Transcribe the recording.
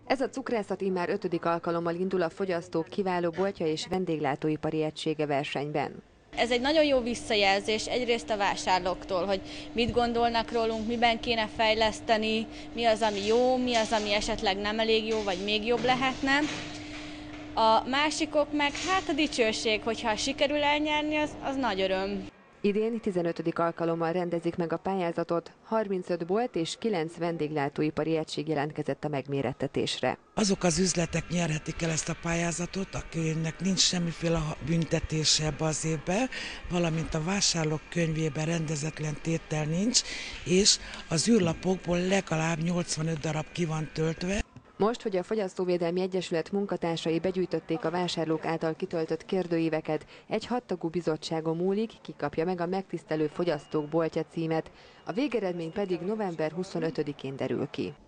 Ez a cukrászat immár 5. alkalommal indul a fogyasztók kiváló boltja és vendéglátóipari egysége versenyben. Ez egy nagyon jó visszajelzés egyrészt a vásárlóktól, hogy mit gondolnak rólunk, miben kéne fejleszteni, mi az, ami jó, mi az, ami esetleg nem elég jó, vagy még jobb lehetne. A másikok meg a dicsőség, hogyha sikerül elnyerni, az nagy öröm. Idén 15. alkalommal rendezik meg a pályázatot, 35 bolt és 9 vendéglátóipari egység jelentkezett a megmérettetésre. Azok az üzletek nyerhetik el ezt a pályázatot, akiknek nincs semmiféle büntetése ebbe az évben, valamint a vásárlók könyvében rendezetlen tétel nincs, és az űrlapokból legalább 85 darab ki van töltve. Most, hogy a Fogyasztóvédelmi Egyesület munkatársai begyűjtötték a vásárlók által kitöltött kérdőíveket, egy 6 tagú bizottságon múlik, ki kapja meg a Megtisztelő Fogyasztók Boltja címet, a végeredmény pedig november 25-én derül ki.